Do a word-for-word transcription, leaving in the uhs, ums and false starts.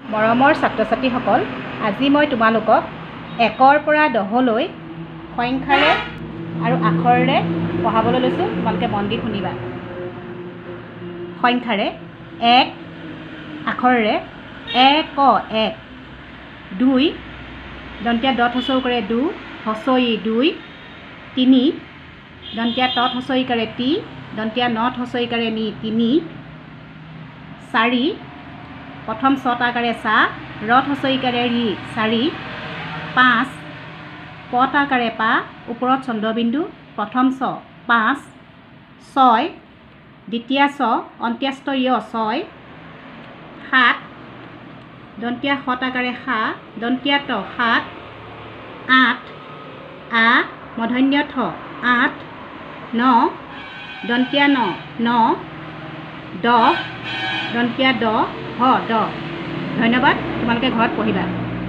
মৰমৰ ছাত্ৰ ছাত্ৰীসকল, আজি মই তোমালোকক একৰ পৰা দহলৈ সংখ্যাৰে আৰু আখৰেৰে পঢ়াবলৈ লৈছোঁ। তোমালোকে মন দি শুনিবা। সংখ্যাৰে এক, আখৰেৰে এক এক, দুই, দন্তীয়া দত হচৌকাৰে দু, হচৈ দুই, তিনি, দন্তীয়া তত হচৈকাৰে তি, দন্তীয়া নত হচৈকাৰে নি, তিনি, চাৰি, প্ৰথম ছটা আকাৰে চা, ৰত হচৈকাৰে ৰি, চাৰি, পাঁচ, পত আকাৰে পা, ওপৰত চন্দ্ৰবিন্দু, প্ৰথম ছ, পাঁচ, ছয়, দ্বিতীয়া ছ, অন্ত্যস্ত য়, ছয়, সাত, দন্তীয়া সত আকাৰে সা, দন্তীয়া ত, সাত, আঠ, আ, মূৰ্ধন্য ঠ, আঠ, ন, দন্তীয়া ন, ন, দহ, দন্তীয়া দ, হ, দ। ধন্যবাদ। তোমালোকে ঘৰত পঢ়িবা।